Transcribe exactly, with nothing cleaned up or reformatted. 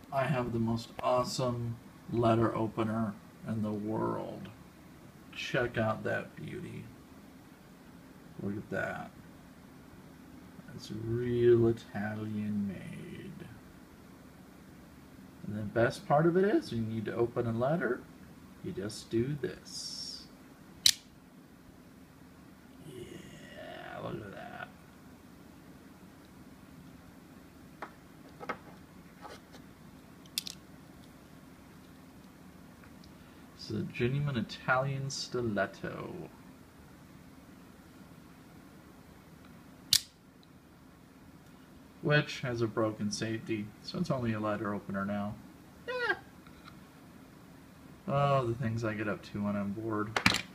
I have the most awesome letter opener in the world. Check out that beauty. Look at that. It's real Italian made. And the best part of it is, when you need to open a letter, you just do this. Yeah, look at that. It's a genuine Italian stiletto. Which has a broken safety, so it's only a letter opener now. Yeah. Oh, the things I get up to when I'm bored.